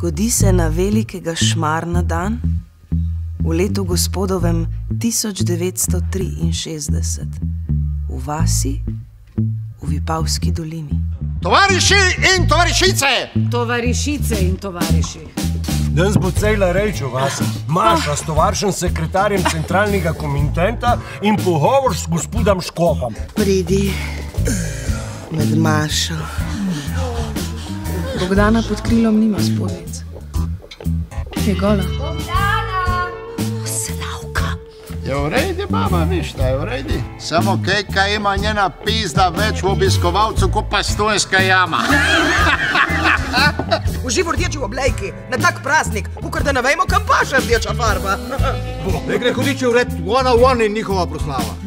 Godi se na velikega šmarna dan v letu gospodovem 1963 v vasi v Vipavski dolini. Tovariši in tovarišice! Tovarišice in tovariši. Danes bo cela reč o vas. Maša s tovaršem sekretarjem centralnega komitenta in pogovor s gospodom Škofom. Pridi med Mašo. Bogdana pod krilom nima spodnic. Je gola. Bogdana! Slavka. Je v redi, mama, viš, da je v redi. Samo kejka ima njena pizda več v obiskovalcu kot pa Stojnska jama. V živo rdeči v oblejki, na tak praznik, kukor da ne vemo, kam paše rdeča farba. Ne gre hudiči v red 101 in njihova proslava.